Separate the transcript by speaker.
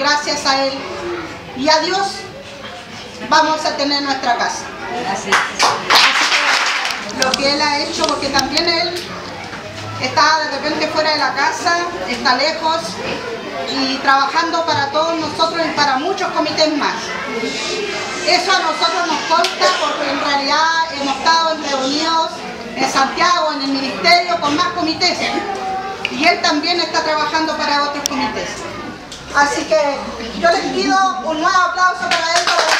Speaker 1: gracias a él y a Dios vamos a tener nuestra casa. Así que lo que él ha hecho, porque también él está de repente fuera de la casa, está lejos y trabajando para todos nosotros y para muchos comités más. Eso a nosotros nos consta porque en realidad hemos estado reunidos en Santiago, en el ministerio, con más comités. Y él también está trabajando para otros comités. Así que yo les pido un nuevo aplauso para él.